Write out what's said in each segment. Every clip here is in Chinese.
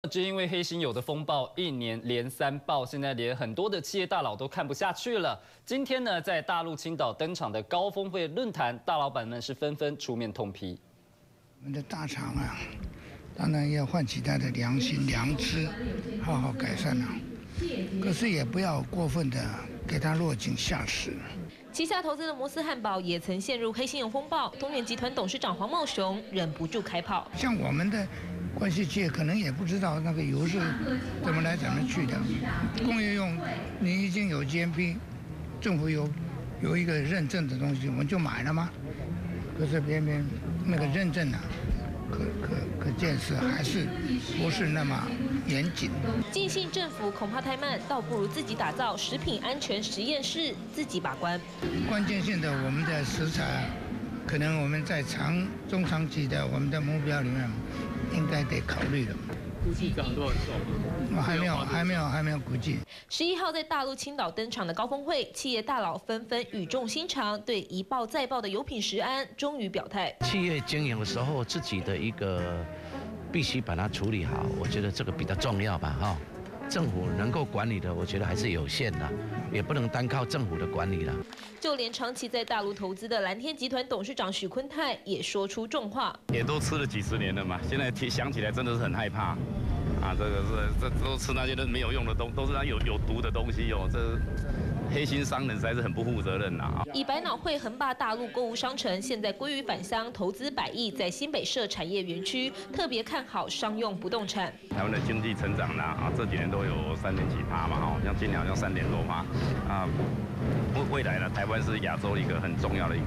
只因为黑心油的风暴，一年连3爆，现在连很多的企业大佬都看不下去了。今天呢，在大陆青岛登场的高峰会论坛，大老板们是纷纷出面痛批。 我们的大厂啊，当然要唤起他的良心、良知，好好改善啊。可是也不要过分的给他落井下石。 旗下投资的摩斯汉堡也曾陷入黑心油风暴，东元集团董事长黄茂雄忍不住开炮。 像我们的关系界可能也不知道那个油是怎么来怎么去的，工业用你已经有 GMP， 政府有一个认证的东西，我们就买了吗？可是偏偏那个认证啊，可见是还是不是那么严谨。 寄信政府恐怕太慢，倒不如自己打造食品安全实验室，自己把关。 关键性的我们的食材，可能我们在中长期的我们的目标里面，应该得考虑了。 估计涨多少手？ 还没有估计。 11号在大陆青岛登场的高峰会，企业大佬纷纷语重心长，对一爆再爆的油品食安终于表态。 企业经营的时候，自己的一个必须把它处理好，我觉得这个比较重要吧，哈。政府能够管理的，我觉得还是有限的，也不能单靠政府的管理了。 就连长期在大陆投资的蓝天集团董事长许坤泰也说出重话： 也都吃了几十年了嘛，现在想起来真的是很害怕。啊，这都吃那些都没有用的都是那有毒的东西哦，这黑心商人实在是很不负责任呐！ 以百脑汇横霸大陆购物商城，现在归于返乡，投资100亿在新北设产业园区，特别看好商用不动产。 台湾的经济成长呢，这几年都有3.几%嘛，像今年好像3点多%啊。未来呢，台湾是亚洲一个很重要的一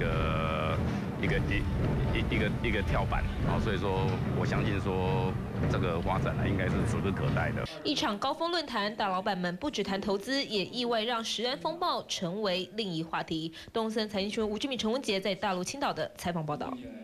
个跳板，所以说我相信说这个发展呢应该是指日可待的。 一场高峰论坛，大老板们不只谈投资，也意外让食安风暴成为另一话题。东森财经新闻吴志敏、陈文杰在大陆青岛的采访报道。